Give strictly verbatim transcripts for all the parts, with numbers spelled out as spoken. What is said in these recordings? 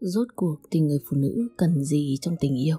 Rốt cuộc thì người phụ nữ cần gì trong tình yêu?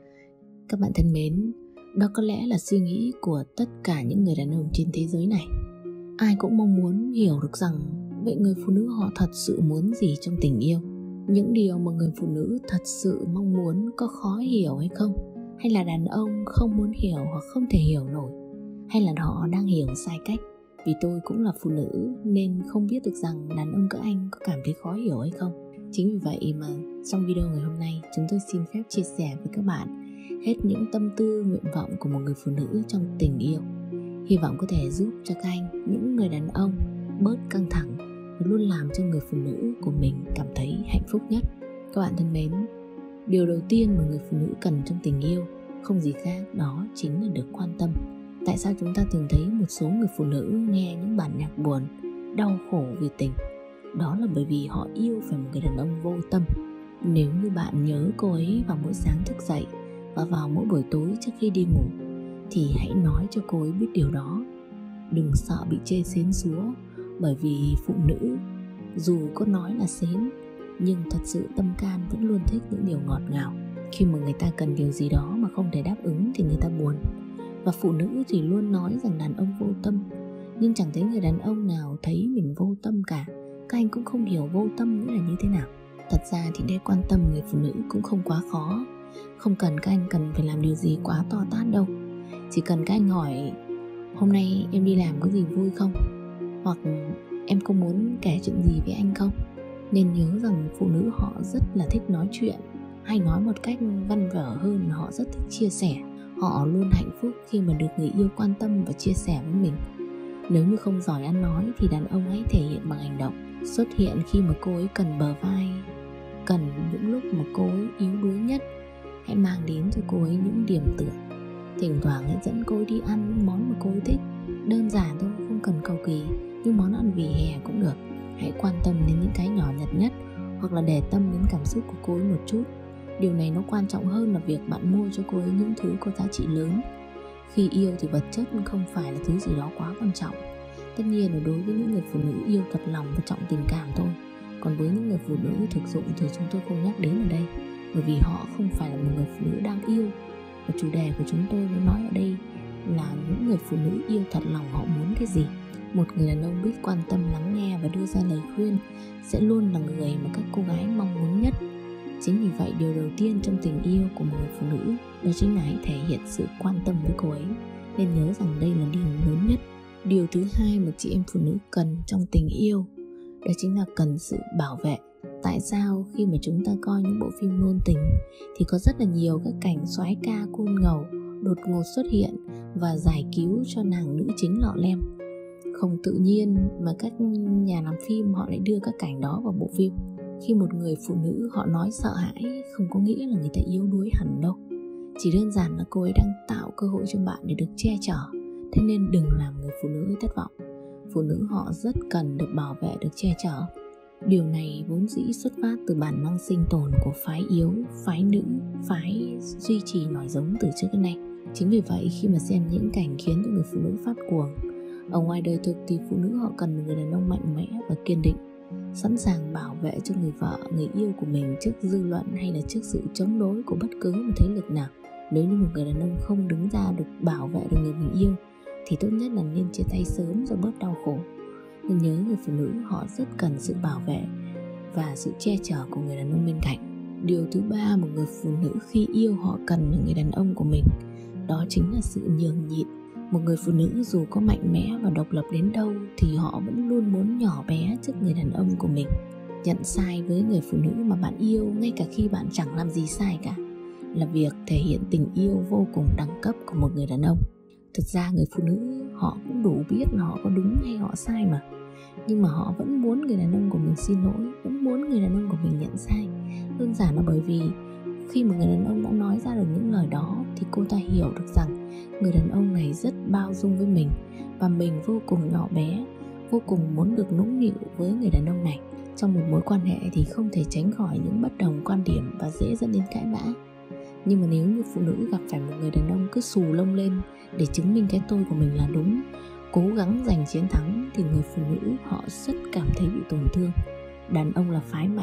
Các bạn thân mến, đó có lẽ là suy nghĩ của tất cả những người đàn ông trên thế giới này. Ai cũng mong muốn hiểu được rằng vậy người phụ nữ họ thật sự muốn gì trong tình yêu. Những điều mà người phụ nữ thật sự mong muốn có khó hiểu hay không? Hay là đàn ông không muốn hiểu hoặc không thể hiểu nổi? Hay là họ đang hiểu sai cách? Vì tôi cũng là phụ nữ nên không biết được rằng đàn ông các anh có cảm thấy khó hiểu hay không. Chính vì vậy mà trong video ngày hôm nay chúng tôi xin phép chia sẻ với các bạn hết những tâm tư, nguyện vọng của một người phụ nữ trong tình yêu. Hy vọng có thể giúp cho các anh, những người đàn ông, bớt căng thẳng và luôn làm cho người phụ nữ của mình cảm thấy hạnh phúc nhất. Các bạn thân mến, điều đầu tiên mà người phụ nữ cần trong tình yêu không gì khác đó chính là được quan tâm. Tại sao chúng ta thường thấy một số người phụ nữ nghe những bản nhạc buồn, đau khổ vì tình? Đó là bởi vì họ yêu phải một người đàn ông vô tâm. Nếu như bạn nhớ cô ấy vào mỗi sáng thức dậy và vào mỗi buổi tối trước khi đi ngủ, thì hãy nói cho cô ấy biết điều đó. Đừng sợ bị chê xến xúa, bởi vì phụ nữ dù có nói là xến, nhưng thật sự tâm can vẫn luôn thích những điều ngọt ngào. Khi mà người ta cần điều gì đó mà không thể đáp ứng thì người ta buồn. Và phụ nữ thì luôn nói rằng đàn ông vô tâm, nhưng chẳng thấy người đàn ông nào thấy mình vô tâm cả. Các anh cũng không hiểu vô tâm nghĩa là như thế nào. Thật ra thì để quan tâm người phụ nữ cũng không quá khó. Không cần các anh cần phải làm điều gì quá to tát đâu. Chỉ cần các anh hỏi hôm nay em đi làm có gì vui không? Hoặc em có muốn kể chuyện gì với anh không? Nên nhớ rằng phụ nữ họ rất là thích nói chuyện. Hay nói một cách văn vở hơn là họ rất thích chia sẻ. Họ luôn hạnh phúc khi mà được người yêu quan tâm và chia sẻ với mình. Nếu như không giỏi ăn nói thì đàn ông hãy thể hiện bằng hành động. Xuất hiện khi mà cô ấy cần bờ vai, cần những lúc mà cô ấy yếu đuối nhất. Hãy mang đến cho cô ấy những điểm tựa. Thỉnh thoảng hãy dẫn cô ấy đi ăn những món mà cô ấy thích. Đơn giản thôi, không cần cầu kỳ, những món ăn vỉa hè cũng được. Hãy quan tâm đến những cái nhỏ nhặt nhất, hoặc là để tâm đến cảm xúc của cô ấy một chút. Điều này nó quan trọng hơn là việc bạn mua cho cô ấy những thứ có giá trị lớn. Khi yêu thì vật chất không phải là thứ gì đó quá quan trọng. Tất nhiên là đối với những người phụ nữ yêu thật lòng và trọng tình cảm thôi. Còn với những người phụ nữ thực dụng thì chúng tôi không nhắc đến ở đây, bởi vì họ không phải là một người phụ nữ đang yêu. Và chủ đề của chúng tôi muốn nói ở đây là những người phụ nữ yêu thật lòng họ muốn cái gì. Một người đàn ông biết quan tâm, lắng nghe và đưa ra lời khuyên sẽ luôn là người mà các cô gái mong muốn nhất. Chính vì vậy điều đầu tiên trong tình yêu của một người phụ nữ đó chính là hãy thể hiện sự quan tâm với cô ấy. Nên nhớ rằng đây là điều lớn nhất. Điều thứ hai mà chị em phụ nữ cần trong tình yêu đó chính là cần sự bảo vệ. Tại sao khi mà chúng ta coi những bộ phim ngôn tình thì có rất là nhiều các cảnh soái ca côn ngầu đột ngột xuất hiện và giải cứu cho nàng nữ chính lọ lem? Không tự nhiên mà các nhà làm phim họ lại đưa các cảnh đó vào bộ phim. Khi một người phụ nữ họ nói sợ hãi không có nghĩa là người ta yếu đuối hẳn đâu. Chỉ đơn giản là cô ấy đang tạo cơ hội cho bạn để được che chở. Thế nên đừng làm người phụ nữ ấy thất vọng. Phụ nữ họ rất cần được bảo vệ, được che chở. Điều này vốn dĩ xuất phát từ bản năng sinh tồn của phái yếu, phái nữ, phái duy trì nòi giống từ trước đến nay. Chính vì vậy khi mà xem những cảnh khiến cho người phụ nữ phát cuồng, ở ngoài đời thực thì phụ nữ họ cần một người đàn ông mạnh mẽ và kiên định, sẵn sàng bảo vệ cho người vợ, người yêu của mình trước dư luận hay là trước sự chống đối của bất cứ một thế lực nào. Nếu như một người đàn ông không đứng ra được bảo vệ được người mình yêu thì tốt nhất là nên chia tay sớm rồi bớt đau khổ. Nên nhớ người phụ nữ họ rất cần sự bảo vệ và sự che chở của người đàn ông bên cạnh. Điều thứ ba một người phụ nữ khi yêu họ cần ở người đàn ông của mình đó chính là sự nhường nhịn. Một người phụ nữ dù có mạnh mẽ và độc lập đến đâu thì họ vẫn luôn muốn nhỏ bé trước người đàn ông của mình. Nhận sai với người phụ nữ mà bạn yêu ngay cả khi bạn chẳng làm gì sai cả là việc thể hiện tình yêu vô cùng đẳng cấp của một người đàn ông. Thực ra người phụ nữ họ cũng đủ biết là họ có đúng hay họ sai mà. Nhưng mà họ vẫn muốn người đàn ông của mình xin lỗi, vẫn muốn người đàn ông của mình nhận sai. Đơn giản là bởi vì khi mà người đàn ông đã nói ra được những lời đó thì cô ta hiểu được rằng người đàn ông này rất bao dung với mình và mình vô cùng nhỏ bé, vô cùng muốn được nũng nịu với người đàn ông này. Trong một mối quan hệ thì không thể tránh khỏi những bất đồng quan điểm và dễ dẫn đến cãi vã. Nhưng mà nếu như phụ nữ gặp phải một người đàn ông cứ xù lông lên để chứng minh cái tôi của mình là đúng, cố gắng giành chiến thắng, thì người phụ nữ họ rất cảm thấy bị tổn thương. Đàn ông là phái mạnh,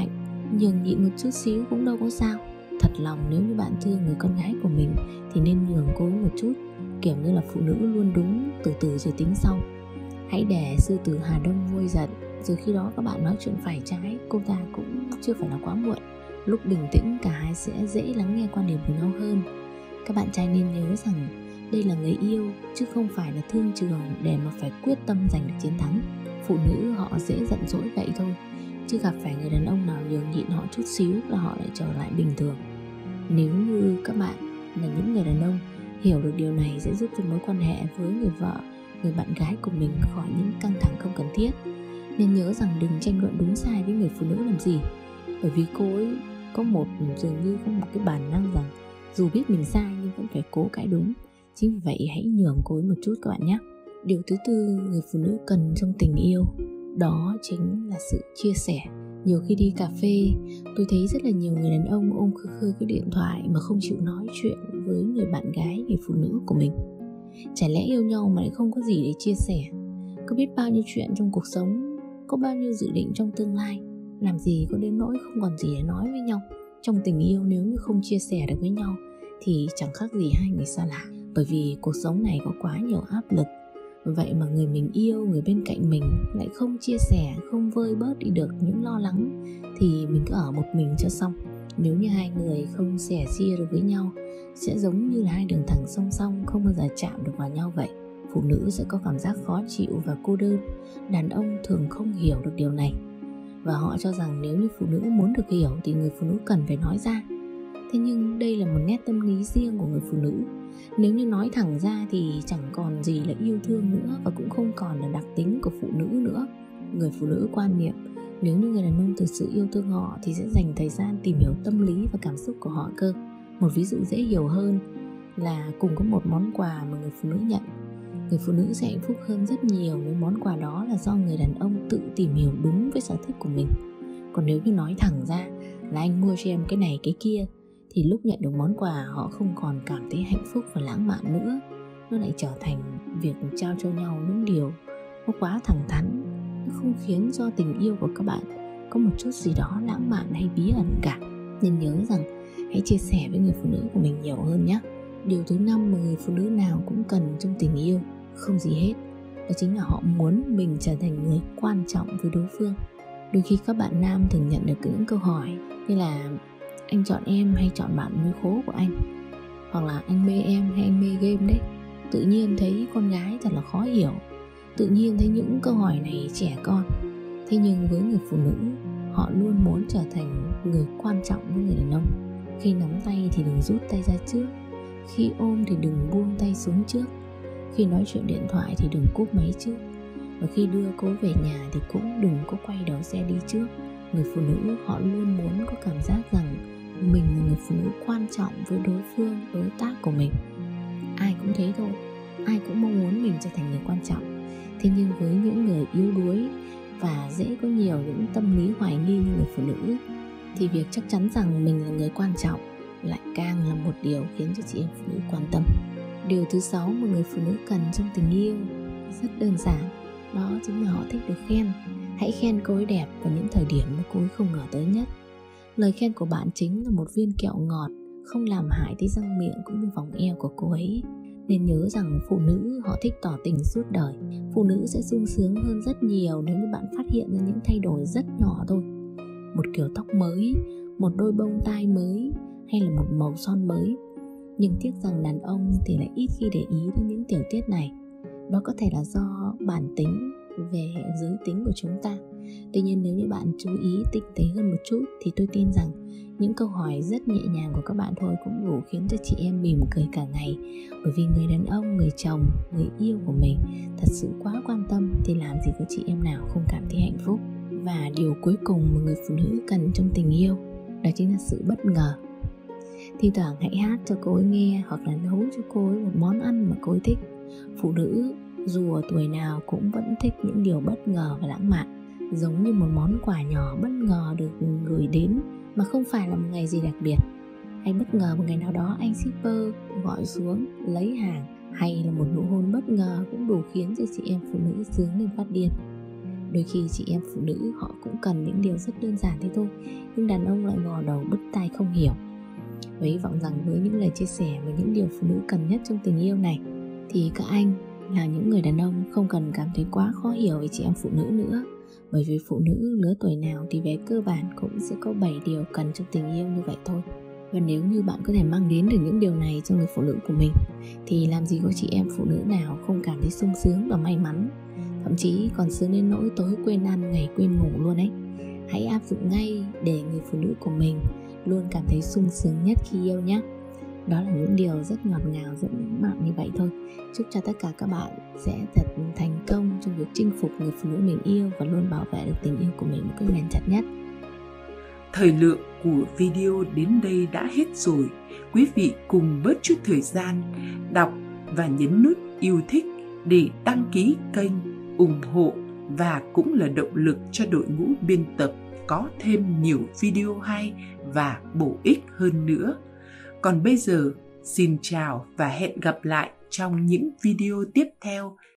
nhường nhịn một chút xíu cũng đâu có sao. Thật lòng nếu như bạn thương người con gái của mình thì nên nhường cô một chút, kiểu như là phụ nữ luôn đúng, từ từ rồi tính sau. Hãy để sư tử Hà Đông nguôi giận, rồi khi đó các bạn nói chuyện phải trái, cô ta cũng chưa phải là quá muộn. Lúc bình tĩnh cả hai sẽ dễ lắng nghe quan điểm của nhau hơn. Các bạn trai nên nhớ rằng đây là người yêu chứ không phải là thương trường để mà phải quyết tâm giành được chiến thắng. Phụ nữ họ dễ giận dỗi vậy thôi, chứ gặp phải người đàn ông nào nhường nhịn họ chút xíu là họ lại trở lại bình thường. Nếu như các bạn là những người đàn ông hiểu được điều này, sẽ giúp cho mối quan hệ với người vợ, người bạn gái của mình khỏi những căng thẳng không cần thiết. Nên nhớ rằng đừng tranh luận đúng sai với người phụ nữ làm gì, bởi vì cô ấy có một dường như có một cái bản năng rằng dù biết mình sai nhưng vẫn phải cố cãi đúng. Chính vì vậy hãy nhường cô ấy một chút các bạn nhé. Điều thứ tư người phụ nữ cần trong tình yêu đó chính là sự chia sẻ. Nhiều khi đi cà phê, tôi thấy rất là nhiều người đàn ông ôm khư khư cái điện thoại mà không chịu nói chuyện với người bạn gái, người phụ nữ của mình. Chả lẽ yêu nhau mà lại không có gì để chia sẻ? Có biết bao nhiêu chuyện trong cuộc sống, có bao nhiêu dự định trong tương lai, làm gì có đến nỗi không còn gì để nói với nhau. Trong tình yêu nếu như không chia sẻ được với nhau thì chẳng khác gì hai người xa lạ. Bởi vì cuộc sống này có quá nhiều áp lực. Vậy mà người mình yêu, người bên cạnh mình lại không chia sẻ, không vơi bớt đi được những lo lắng, thì mình cứ ở một mình cho xong. Nếu như hai người không sẻ chia được với nhau, sẽ giống như là hai đường thẳng song song, không bao giờ chạm được vào nhau vậy. Phụ nữ sẽ có cảm giác khó chịu và cô đơn. Đàn ông thường không hiểu được điều này, và họ cho rằng nếu như phụ nữ muốn được hiểu thì người phụ nữ cần phải nói ra. Thế nhưng đây là một nét tâm lý riêng của người phụ nữ. Nếu như nói thẳng ra thì chẳng còn gì là yêu thương nữa, và cũng không còn là đặc tính của phụ nữ nữa. Người phụ nữ quan niệm nếu như người đàn ông thực sự yêu thương họ thì sẽ dành thời gian tìm hiểu tâm lý và cảm xúc của họ cơ. Một ví dụ dễ hiểu hơn là cùng có một món quà mà người phụ nữ nhận, người phụ nữ sẽ hạnh phúc hơn rất nhiều nếu món quà đó là do người đàn ông tự tìm hiểu đúng với sở thích của mình. Còn nếu như nói thẳng ra là anh mua cho em cái này cái kia, thì lúc nhận được món quà họ không còn cảm thấy hạnh phúc và lãng mạn nữa. Nó lại trở thành việc trao cho nhau những điều nó quá thẳng thắn, nó không khiến cho tình yêu của các bạn có một chút gì đó lãng mạn hay bí ẩn cả. Nên nhớ rằng hãy chia sẻ với người phụ nữ của mình nhiều hơn nhé. Điều thứ năm mà người phụ nữ nào cũng cần trong tình yêu, không gì hết, đó chính là họ muốn mình trở thành người quan trọng với đối phương. Đôi khi các bạn nam thường nhận được những câu hỏi như là anh chọn em hay chọn bạn nuôi khố của anh, hoặc là anh mê em hay anh mê game đấy. Tự nhiên thấy con gái thật là khó hiểu, tự nhiên thấy những câu hỏi này trẻ con. Thế nhưng với người phụ nữ, họ luôn muốn trở thành người quan trọng với người đàn ông. Khi nắm tay thì đừng rút tay ra trước, khi ôm thì đừng buông tay xuống trước, khi nói chuyện điện thoại thì đừng cúp máy trước, và khi đưa cô về nhà thì cũng đừng có quay đầu xe đi trước. Người phụ nữ họ luôn muốn có cảm giác rằng mình là người phụ nữ quan trọng với đối phương, đối tác của mình. Ai cũng thế thôi, ai cũng mong muốn mình trở thành người quan trọng. Thế nhưng với những người yếu đuối và dễ có nhiều những tâm lý hoài nghi như người phụ nữ, thì việc chắc chắn rằng mình là người quan trọng lại càng là một điều khiến cho chị em phụ nữ quan tâm. Điều thứ sáu mà người phụ nữ cần trong tình yêu rất đơn giản, đó chính là họ thích được khen. Hãy khen cô ấy đẹp vào những thời điểm mà cô ấy không ngờ tới nhất. Lời khen của bạn chính là một viên kẹo ngọt, không làm hại tới răng miệng cũng như vòng eo của cô ấy. Nên nhớ rằng phụ nữ họ thích tỏ tình suốt đời. Phụ nữ sẽ sung sướng hơn rất nhiều nếu như bạn phát hiện ra những thay đổi rất nhỏ thôi. Một kiểu tóc mới, một đôi bông tai mới, hay là một màu son mới. Nhưng tiếc rằng đàn ông thì lại ít khi để ý đến những tiểu tiết này. Đó có thể là do bản tính về giới tính của chúng ta. Tuy nhiên nếu như bạn chú ý tinh tế hơn một chút thì tôi tin rằng những câu hỏi rất nhẹ nhàng của các bạn thôi cũng đủ khiến cho chị em mỉm cười cả ngày. Bởi vì người đàn ông, người chồng, người yêu của mình thật sự quá quan tâm thì làm gì có chị em nào không cảm thấy hạnh phúc. Và điều cuối cùng mà người phụ nữ cần trong tình yêu, đó chính là sự bất ngờ. Thi thoảng hãy hát cho cô ấy nghe, hoặc là nấu cho cô ấy một món ăn mà cô ấy thích. Phụ nữ dù ở tuổi nào cũng vẫn thích những điều bất ngờ và lãng mạn. Giống như một món quà nhỏ bất ngờ được gửi đến mà không phải là một ngày gì đặc biệt. Hay bất ngờ một ngày nào đó anh shipper gọi xuống lấy hàng, hay là một nụ hôn bất ngờ cũng đủ khiến cho chị em phụ nữ sướng lên phát điên. Đôi khi chị em phụ nữ họ cũng cần những điều rất đơn giản thế thôi, nhưng đàn ông lại vò đầu bứt tai không hiểu. Và hy vọng rằng với những lời chia sẻ và những điều phụ nữ cần nhất trong tình yêu này, thì các anh là những người đàn ông không cần cảm thấy quá khó hiểu về chị em phụ nữ nữa. Bởi vì phụ nữ lứa tuổi nào thì về cơ bản cũng sẽ có bảy điều cần trong tình yêu như vậy thôi. Và nếu như bạn có thể mang đến được những điều này cho người phụ nữ của mình, thì làm gì có chị em phụ nữ nào không cảm thấy sung sướng và may mắn, thậm chí còn sướng đến nỗi tối quên ăn ngày quên ngủ luôn ấy. Hãy áp dụng ngay để người phụ nữ của mình luôn cảm thấy sung sướng nhất khi yêu nhé. Đó là những điều rất ngọt ngào, rất lãng mạn như vậy thôi. Chúc cho tất cả các bạn sẽ thật thành công trong việc chinh phục người phụ nữ mình yêu và luôn bảo vệ được tình yêu của mình một cách bền chặt nhất. Thời lượng của video đến đây đã hết rồi. Quý vị cùng bớt chút thời gian đọc và nhấn nút yêu thích để đăng ký kênh, ủng hộ và cũng là động lực cho đội ngũ biên tập có thêm nhiều video hay và bổ ích hơn nữa. Còn bây giờ, xin chào và hẹn gặp lại trong những video tiếp theo.